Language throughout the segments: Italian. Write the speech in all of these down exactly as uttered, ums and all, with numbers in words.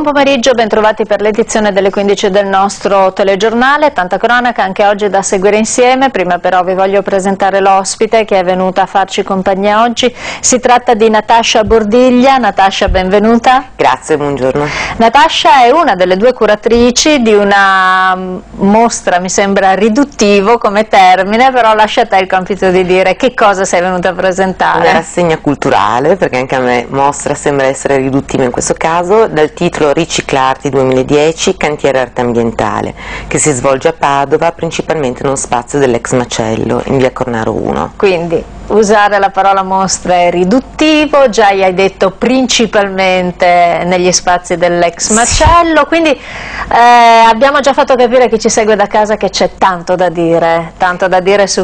pomeriggio, bentrovati per l'edizione delle quindici del nostro telegiornale. Tanta cronaca anche oggi da seguire insieme. Prima però vi voglio presentare l'ospite che è venuta a farci compagnia oggi. Si tratta di Natascia Bordiglia. Natascia, benvenuta. Grazie, buongiorno. Natascia è una delle due curatrici di una mostra, mi sembra riduttivo come termine, però lascia a te il compito di dire che cosa sei venuta a presentare. Una rassegna culturale, perché anche a me mostra sembra essere riduttiva in questo caso, dal titolo Riciclarti duemiladieci, cantiere arte ambientale, che si svolge a Padova, principalmente in uno spazio dell'ex macello, in via Cornaro uno. Quindi usare la parola mostra è riduttivo, già gli hai detto principalmente negli spazi dell'ex macello, quindi eh, abbiamo già fatto capire a chi ci segue da casa che c'è tanto da dire, tanto da dire su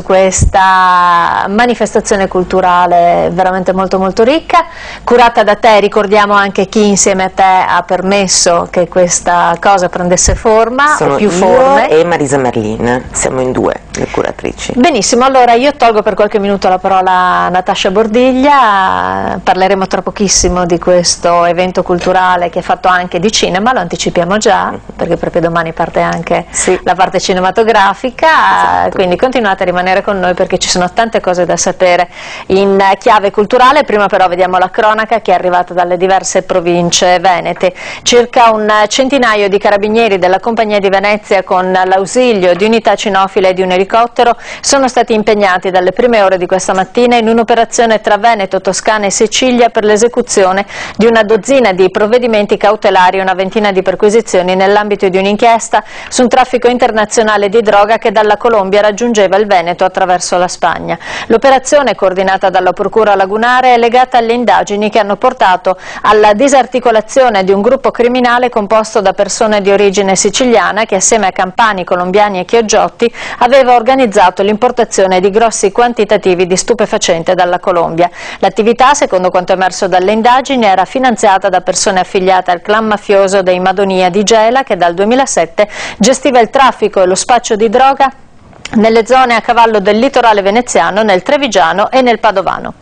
questa manifestazione culturale veramente molto molto ricca, curata da te. Ricordiamo anche chi insieme a te ha permesso che questa cosa prendesse forma. Sono o più io forme. E Marisa Merlin, siamo in due le curatrici. Benissimo, allora io tolgo per qualche minuto la parola a Natascia Bordiglia. Parleremo tra pochissimo di questo evento culturale che è fatto anche di cinema, lo anticipiamo già perché proprio domani parte anche sì. la parte cinematografica, esatto. Quindi continuate a rimanere con noi perché ci sono tante cose da sapere in chiave culturale. Prima però vediamo la cronaca che è arrivata dalle diverse province venete. Circa un centinaio di carabinieri della Compagnia di Venezia, con l'ausilio di unità cinofile e di un elicottero, sono stati impegnati dalle prime ore di questa mattina in un'operazione tra Veneto, Toscana e Sicilia per l'esecuzione di una dozzina di provvedimenti cautelari e una ventina di perquisizioni nell'ambito di un'inchiesta su un traffico internazionale di droga che dalla Colombia raggiungeva il Veneto attraverso la Spagna. L'operazione, coordinata dalla Procura Lagunare, è legata alle indagini che hanno portato alla disarticolazione di un gruppo criminale composto da persone di origine siciliana che, assieme a campani, colombiani e chioggiotti, aveva organizzato l'importazione di grossi quantitativi di stupefacente dalla Colombia. L'attività, secondo quanto emerso dalle indagini, era finanziata da persone affiliate al clan mafioso dei Madonia di Gela, che dal duemilasette gestiva il traffico e lo spaccio di droga nelle zone a cavallo del litorale veneziano, nel Trevigiano e nel Padovano.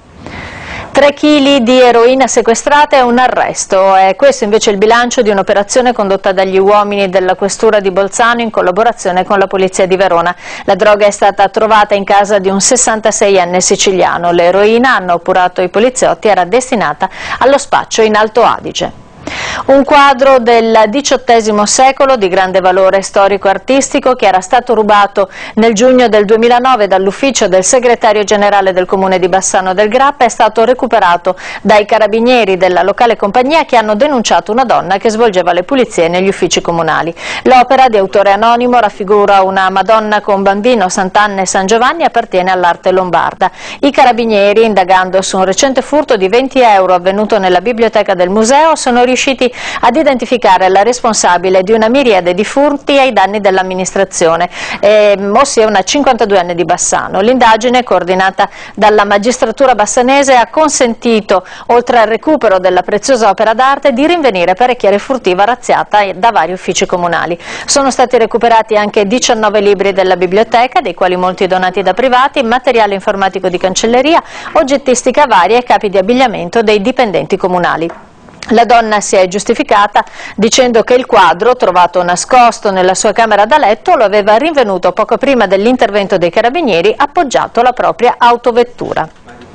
tre chili di eroina sequestrata e un arresto. È questo invece il bilancio di un'operazione condotta dagli uomini della questura di Bolzano in collaborazione con la polizia di Verona. La droga è stata trovata in casa di un sessantaseienne siciliano. L'eroina, hanno appurato i poliziotti, era destinata allo spaccio in Alto Adige. Un quadro del diciottesimo secolo di grande valore storico-artistico che era stato rubato nel giugno del duemilanove dall'ufficio del segretario generale del comune di Bassano del Grappa è stato recuperato dai carabinieri della locale compagnia che hanno denunciato una donna che svolgeva le pulizie negli uffici comunali. L'opera, di autore anonimo, raffigura una Madonna con bambino, Sant'Anna e San Giovanni, appartiene all'arte lombarda. I carabinieri, indagando su un recente furto di venti euro avvenuto nella biblioteca del museo, sono riusciti ad identificare la responsabile di una miriade di furti ai danni dell'amministrazione, eh, ossia una cinquantaduenne di Bassano. L'indagine, coordinata dalla magistratura bassanese, ha consentito, oltre al recupero della preziosa opera d'arte, di rinvenire parecchia furtiva razziata da vari uffici comunali. Sono stati recuperati anche diciannove libri della biblioteca, dei quali molti donati da privati, materiale informatico di cancelleria, oggettistica varia e capi di abbigliamento dei dipendenti comunali. La donna si è giustificata dicendo che il quadro, trovato nascosto nella sua camera da letto, lo aveva rinvenuto poco prima dell'intervento dei carabinieri appoggiato alla propria autovettura.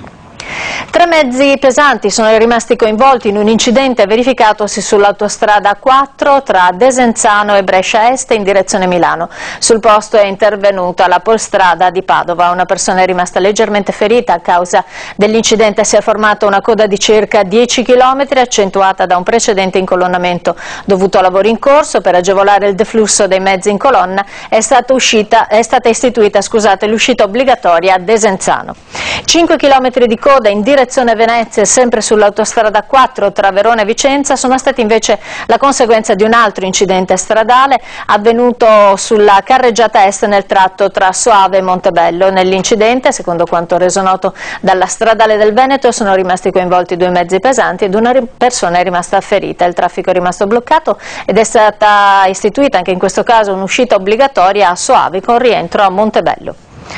Tre mezzi pesanti sono rimasti coinvolti in un incidente verificatosi sull'autostrada quattro tra Desenzano e Brescia Est in direzione Milano. Sul posto è intervenuta la Polstrada di Padova. Una persona è rimasta leggermente ferita. A causa dell'incidente si è formata una coda di circa dieci chilometri, accentuata da un precedente incolonnamento dovuto a lavori in corso. Per agevolare il deflusso dei mezzi in colonna è stata, uscita, è stata istituita scusate, l'uscita obbligatoria a Desenzano. cinque chilometri di coda in direzione Venezia, sempre sull'autostrada quattro tra Verona e Vicenza, sono stati invece la conseguenza di un altro incidente stradale avvenuto sulla carreggiata est nel tratto tra Soave e Montebello. Nell'incidente, secondo quanto reso noto dalla Stradale del Veneto, sono rimasti coinvolti due mezzi pesanti ed una persona è rimasta ferita. Il traffico è rimasto bloccato ed è stata istituita anche in questo caso un'uscita obbligatoria a Soave con rientro a Montebello.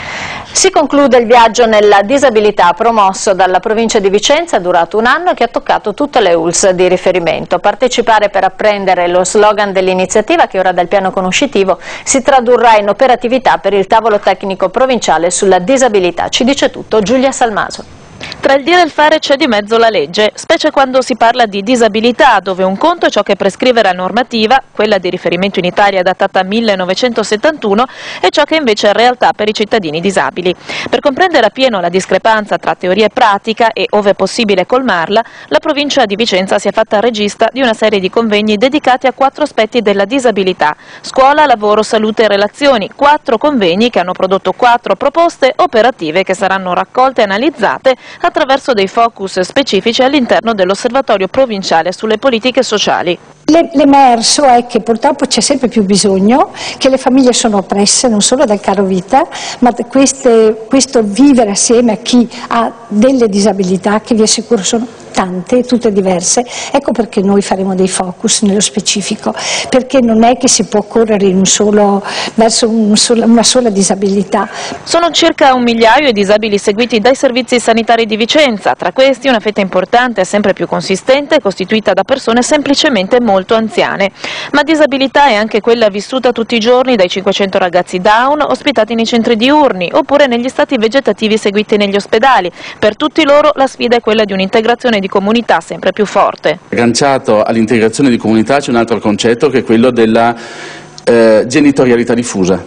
Si conclude il viaggio nella disabilità promosso dalla provincia di Vicenza, durato un anno e che ha toccato tutte le U L S di riferimento. Partecipare per apprendere lo slogan dell'iniziativa, che ora dal piano conoscitivo si tradurrà in operatività per il tavolo tecnico provinciale sulla disabilità. Ci dice tutto Giulia Salmaso. Tra il dire e il fare c'è di mezzo la legge, specie quando si parla di disabilità, dove un conto è ciò che prescrive la normativa, quella di riferimento in Italia datata millenovecentosettantuno, e ciò che invece è realtà per i cittadini disabili. Per comprendere appieno la discrepanza tra teoria e pratica e, ove possibile, colmarla, la provincia di Vicenza si è fatta regista di una serie di convegni dedicati a quattro aspetti della disabilità: scuola, lavoro, salute e relazioni. Quattro convegni che hanno prodotto quattro proposte operative che saranno raccolte e analizzate attraverso dei focus specifici all'interno dell'Osservatorio provinciale sulle politiche sociali. L'emerso è che purtroppo c'è sempre più bisogno, che le famiglie sono oppresse non solo dal caro vita, ma queste, questo vivere assieme a chi ha delle disabilità, che vi assicuro sono tante, tutte diverse. Ecco perché noi faremo dei focus nello specifico, perché non è che si può correre in un solo, verso un solo, una sola disabilità. Sono circa un migliaio i disabili seguiti dai servizi sanitari di Vicenza, tra questi una fetta importante e sempre più consistente costituita da persone semplicemente molto anziane. Ma disabilità è anche quella vissuta tutti i giorni dai cinquecento ragazzi Down ospitati nei centri diurni oppure negli stati vegetativi seguiti negli ospedali. Per tutti loro la sfida è quella di un'integrazione di comunità sempre più forte. Agganciato all'integrazione di comunità c'è un altro concetto, che è quello della eh, genitorialità diffusa.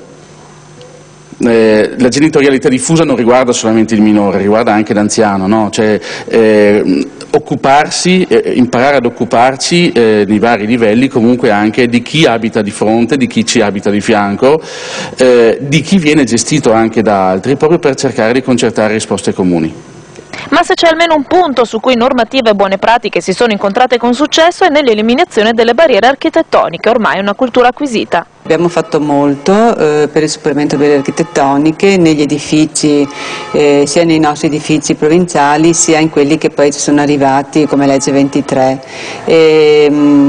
Eh, la genitorialità diffusa non riguarda solamente il minore, riguarda anche l'anziano, no? Cioè, eh, occuparsi, eh, imparare ad occuparci eh, nei vari livelli comunque anche di chi abita di fronte, di chi ci abita di fianco, eh, di chi viene gestito anche da altri, proprio per cercare di concertare risposte comuni. Ma se c'è almeno un punto su cui normative e buone pratiche si sono incontrate con successo è nell'eliminazione delle barriere architettoniche, ormai una cultura acquisita. Abbiamo fatto molto eh, per il superamento delle architettoniche negli edifici, eh, sia nei nostri edifici provinciali sia in quelli che poi ci sono arrivati come legge ventitré, e,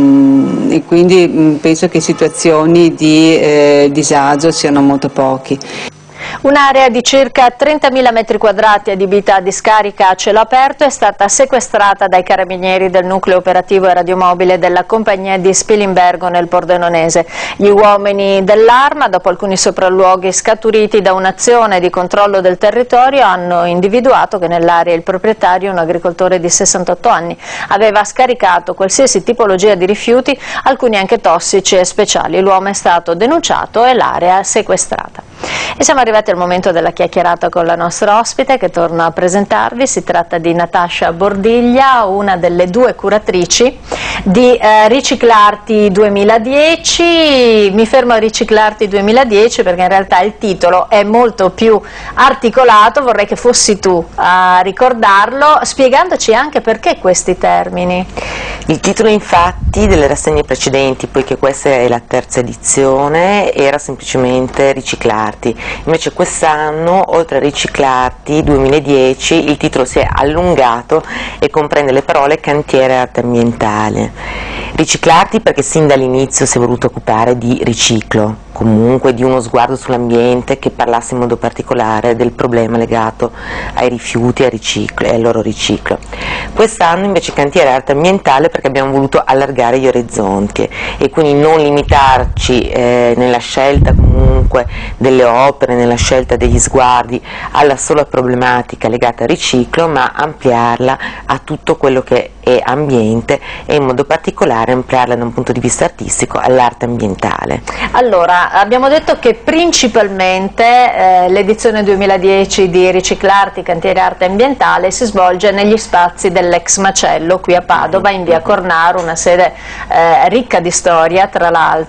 mh, e quindi mh, penso che situazioni di eh, disagio siano molto pochi. Un'area di circa trentamila metri quadrati adibita a discarica a cielo aperto è stata sequestrata dai carabinieri del nucleo operativo e radiomobile della compagnia di Spilimbergo nel Pordenonese. Gli uomini dell'Arma, dopo alcuni sopralluoghi scaturiti da un'azione di controllo del territorio, hanno individuato che nell'area il proprietario, un agricoltore di sessantotto anni, aveva scaricato qualsiasi tipologia di rifiuti, alcuni anche tossici e speciali. L'uomo è stato denunciato e l'area sequestrata. E siamo arrivati al momento della chiacchierata con la nostra ospite, che torno a presentarvi. Si tratta di Natascia Bordiglia, una delle due curatrici di eh, Riciclarti duemiladieci. Mi fermo a Riciclarti duemiladieci perché in realtà il titolo è molto più articolato, vorrei che fossi tu a ricordarlo, spiegandoci anche perché questi termini. Il titolo infatti delle rassegne precedenti, poiché questa è la terza edizione, era semplicemente Riciclarti. Invece quest'anno, oltre a Riciclarti duemiladieci, il titolo si è allungato e comprende le parole cantiere e arte ambientale. Riciclarti perché sin dall'inizio si è voluto occupare di riciclo, comunque di uno sguardo sull'ambiente che parlasse in modo particolare del problema legato ai rifiuti e al, riciclo, e al loro riciclo. Quest'anno invece cantiere e arte ambientale perché abbiamo voluto allargare gli orizzonti e quindi non limitarci eh, nella scelta comunque delle opere, nella scelta degli sguardi alla sola problematica legata al riciclo, ma ampliarla a tutto quello che è ambiente e in modo particolare ampliarla da un punto di vista artistico all'arte ambientale. Allora, abbiamo detto che principalmente eh, l'edizione duemiladieci di Riciclarti Cantiere Arte Ambientale si svolge negli spazi dell'ex macello qui a Padova, in via Cornaro, una sede eh, ricca di storia, tra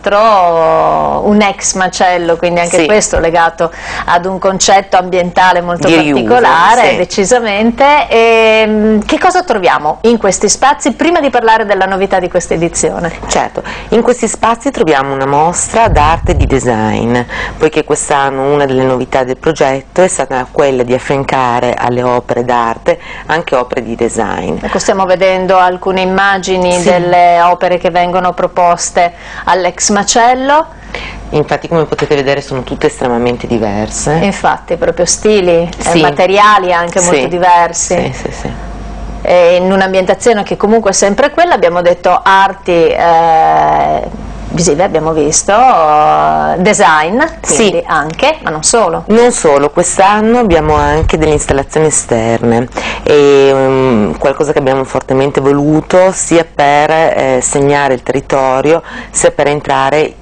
l'altro un ex macello, quindi anche sì, questo legato ad un concetto ambientale molto di particolare, riuso, sì, decisamente. E, che cosa troviamo in questi spazi prima di parlare della novità di questa edizione? Certo, in questi spazi troviamo una mostra d'arte e di design, poiché quest'anno una delle novità del progetto è stata quella di affiancare alle opere d'arte anche opere di design. Ecco, stiamo vedendo alcune immagini sì, delle opere che vengono proposte all'ex macello. Infatti, come potete vedere, sono tutte estremamente diverse. Infatti, proprio stili, sì. eh, materiali anche sì. molto diversi. Sì, sì, sì. E in un'ambientazione che comunque è sempre quella, abbiamo detto arti eh, visive, abbiamo visto, uh, design, quindi sì. anche, ma non solo. Non solo, quest'anno abbiamo anche delle installazioni esterne, e um, qualcosa che abbiamo fortemente voluto sia per eh, segnare il territorio, sia per entrare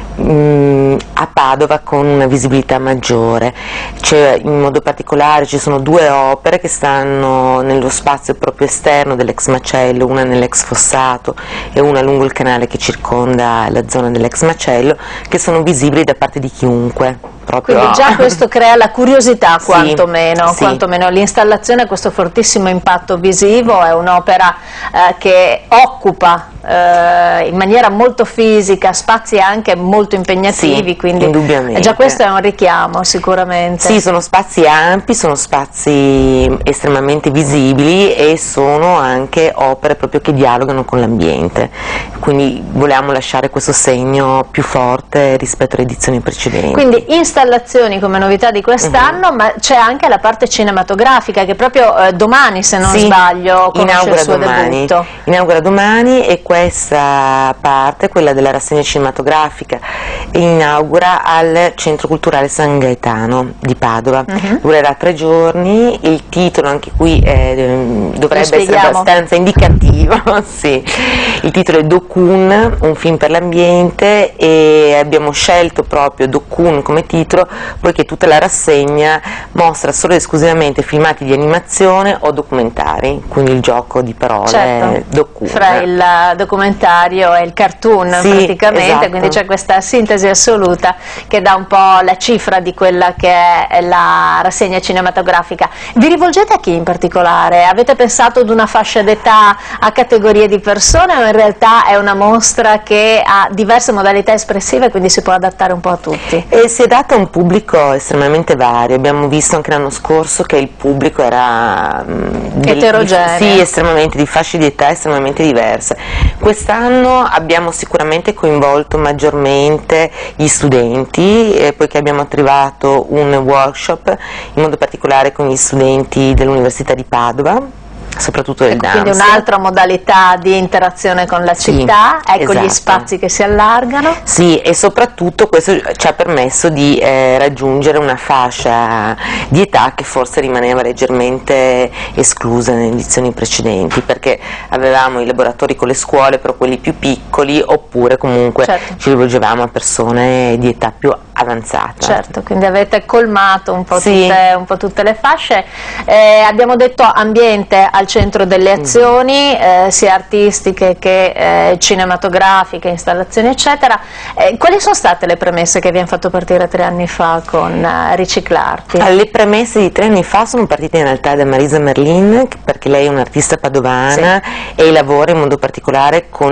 a Padova con una visibilità maggiore. C'è, in modo particolare ci sono due opere che stanno nello spazio proprio esterno dell'ex macello, una nell'ex fossato e una lungo il canale che circonda la zona dell'ex macello, che sono visibili da parte di chiunque. Proprio... Quindi già questo crea la curiosità, sì, quantomeno, sì. quantomeno. L'installazione ha questo fortissimo impatto visivo, è un'opera eh, che occupa eh, in maniera molto fisica spazi anche molto impegnativi, sì, quindi indubbiamente. Già questo è un richiamo sicuramente. Sì, sono spazi ampi, sono spazi estremamente visibili e sono anche opere proprio che dialogano con l'ambiente, quindi volevamo lasciare questo segno più forte rispetto alle edizioni precedenti. Quindi installazioni come novità di quest'anno, uh-huh. ma c'è anche la parte cinematografica che proprio eh, domani, se non sì, sbaglio, conosce il suo domani. debutto. Inaugura domani, e questa parte, quella della rassegna cinematografica, inaugura al Centro Culturale San Gaetano di Padova. Uh-huh. Durerà tre giorni, il titolo anche qui eh, dovrebbe essere abbastanza indicativo. Sì. Il titolo è Dokun, un film per l'ambiente, e abbiamo scelto proprio Dokun come titolo poiché tutta la rassegna mostra solo ed esclusivamente filmati di animazione o documentari, quindi il gioco di parole. Certo. Dokun. Fra il documentario e il cartoon, sì, praticamente, esatto. Quindi c'è questa sintesi assoluta che dà un po' la cifra di quella che è la rassegna cinematografica. Vi rivolgete a chi in particolare? Avete pensato ad una fascia d'età, a categorie di persone, o in realtà è una mostra che ha diverse modalità espressive, quindi si può adattare un po' a tutti? E si è dato a un pubblico estremamente vario. Abbiamo visto anche l'anno scorso che il pubblico era mh, eterogeneo, di, sì, estremamente, di fasce di età estremamente diverse. Quest'anno abbiamo sicuramente coinvolto maggiormente gli studenti, eh, poiché abbiamo attivato un workshop in modo particolare con gli studenti dell'Università di Padova, soprattutto del dance. Quindi un'altra modalità di interazione con la città, sì, ecco, esatto. Gli spazi che si allargano. Sì, e soprattutto questo ci ha permesso di eh, raggiungere una fascia di età che forse rimaneva leggermente esclusa nelle edizioni precedenti, perché avevamo i laboratori con le scuole, però quelli più piccoli, oppure comunque certo. ci rivolgevamo a persone di età più avanzata. Certo, quindi avete colmato un po', sì. tutte, un po' tutte le fasce. Eh, abbiamo detto ambiente al centro delle azioni, eh, sia artistiche che eh, cinematografiche, installazioni eccetera. Eh, quali sono state le premesse che vi hanno fatto partire tre anni fa con uh, Riciclarti? Le premesse di tre anni fa sono partite in realtà da Marisa Merlin, perché lei è un'artista padovana, sì. e lavora in modo particolare con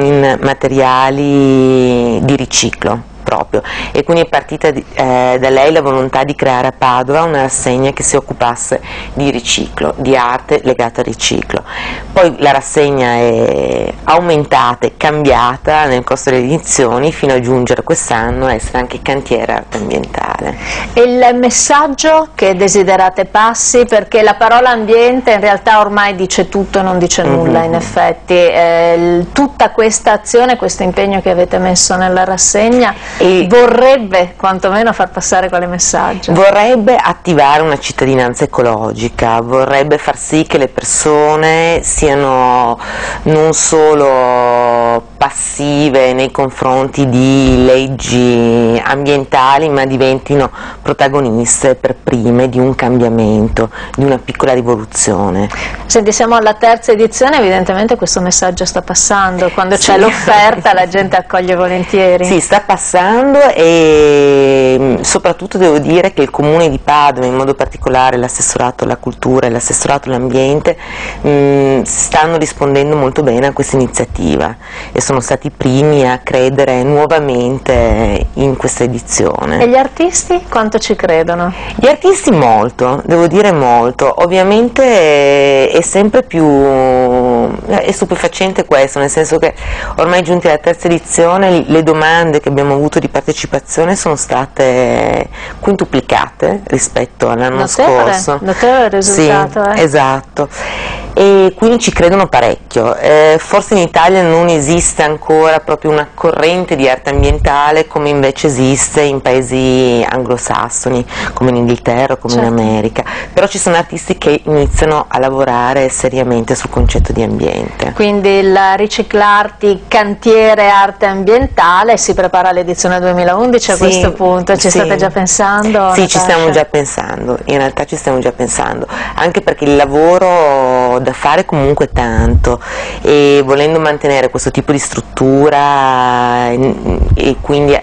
materiali di riciclo proprio, e quindi è partita di, eh, da lei la volontà di creare a Padova una rassegna che si occupasse di riciclo, di arte legata al riciclo. Poi la rassegna è aumentata e cambiata nel corso delle edizioni fino a giungere quest'anno a essere anche cantiere arte ambientale. E il messaggio che desiderate passi, perché la parola ambiente in realtà ormai dice tutto e non dice nulla, mm-hmm. in effetti, eh, tutta questa azione, questo impegno che avete messo nella rassegna E vorrebbe quantomeno far passare quale messaggio? Vorrebbe attivare una cittadinanza ecologica, vorrebbe far sì che le persone siano non solo passive nei confronti di leggi ambientali, ma diventino protagoniste per prime di un cambiamento, di una piccola rivoluzione. Senti, siamo alla terza edizione, evidentemente questo messaggio sta passando, quando c'è sì. l'offerta la gente accoglie volentieri. Sì, sta passando, e soprattutto devo dire che il Comune di Padova, in modo particolare l'assessorato alla cultura e l'assessorato all'ambiente, mh, stanno rispondendo molto bene a questa iniziativa e sono stati i primi a credere nuovamente in questa edizione. E gli artisti quanto ci credono? Gli artisti molto, devo dire molto. Ovviamente è sempre più è stupefacente questo, nel senso che ormai giunti alla terza edizione le domande che abbiamo avuto soprattutto di partecipazione sono state quintuplicate rispetto all'anno scorso. Notevole il risultato. Sì, eh. esatto. E quindi ci credono parecchio. Eh, forse in Italia non esiste ancora proprio una corrente di arte ambientale come invece esiste in paesi anglosassoni, come in Inghilterra, come certo. in America, però ci sono artisti che iniziano a lavorare seriamente sul concetto di ambiente. Quindi il Riciclarti cantiere arte ambientale si prepara all'edizione duemilaundici a sì, questo punto, ci sì. state già pensando? Sì, Natascia? ci stiamo già pensando, in realtà ci stiamo già pensando, anche perché il lavoro da fare comunque tanto e volendo mantenere questo tipo di struttura e quindi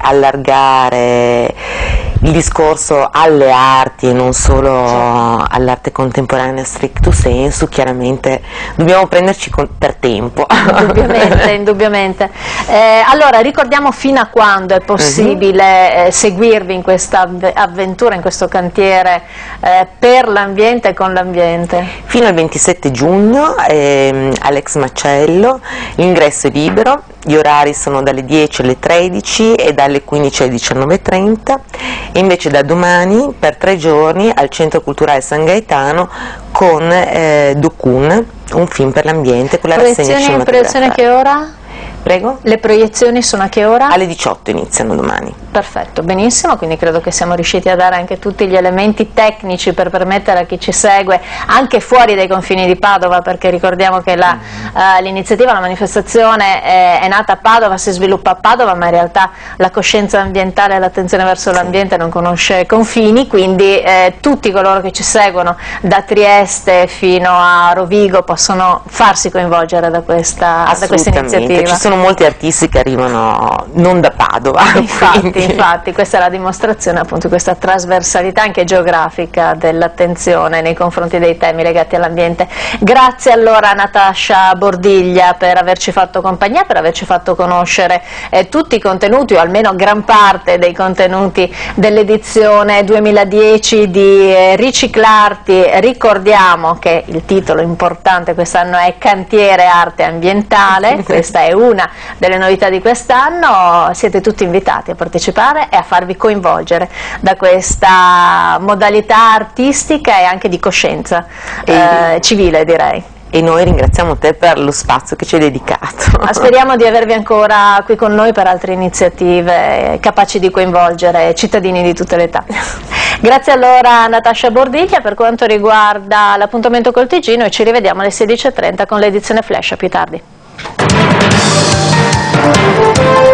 allargare il discorso alle arti e non solo all'arte contemporanea stricto sensu, chiaramente dobbiamo prenderci per tempo. Indubbiamente, indubbiamente. Eh, allora ricordiamo fino a quando è possibile uh-huh. eh, seguirvi in questa avventura, in questo cantiere eh, per l'ambiente e con l'ambiente? Fino al ventisette giugno ehm, all'Ex Macello, l'ingresso è libero, gli orari sono dalle dieci alle tredici e dalle quindici alle diciannove e trenta, e invece da domani per tre giorni al Centro Culturale San Gaetano con eh, Docun, un film per l'ambiente con la rassegna cinematografica. Proiezioni a che ora? Prego? Le proiezioni sono a che ora? Alle diciotto iniziano domani. Perfetto, benissimo, quindi credo che siamo riusciti a dare anche tutti gli elementi tecnici per permettere a chi ci segue, anche fuori dai confini di Padova, perché ricordiamo che la, uh, l'iniziativa, la manifestazione è, è nata a Padova, si sviluppa a Padova, ma in realtà la coscienza ambientale e l'attenzione verso l'ambiente non conosce confini, quindi eh, tutti coloro che ci seguono da Trieste fino a Rovigo possono farsi coinvolgere da questa, da questa iniziativa. Ci sono molti artisti che arrivano non da Padova. Infatti, infatti questa è la dimostrazione appunto di questa trasversalità anche geografica dell'attenzione nei confronti dei temi legati all'ambiente. Grazie allora a Natascia Bordiglia per averci fatto compagnia, per averci fatto conoscere eh, tutti i contenuti, o almeno gran parte dei contenuti dell'edizione duemiladieci di eh, Riciclarti. Ricordiamo che il titolo importante quest'anno è Cantiere Arte Ambientale, questa è una delle novità di quest'anno, siete tutti invitati a partecipare e a farvi coinvolgere da questa modalità artistica e anche di coscienza eh, civile, direi. E noi ringraziamo te per lo spazio che ci hai dedicato. Speriamo di avervi ancora qui con noi per altre iniziative capaci di coinvolgere cittadini di tutte le età. Grazie allora a Natascia Bordiglia. Per quanto riguarda l'appuntamento col T G, noi ci rivediamo alle sedici e trenta con l'edizione Flash. A più tardi.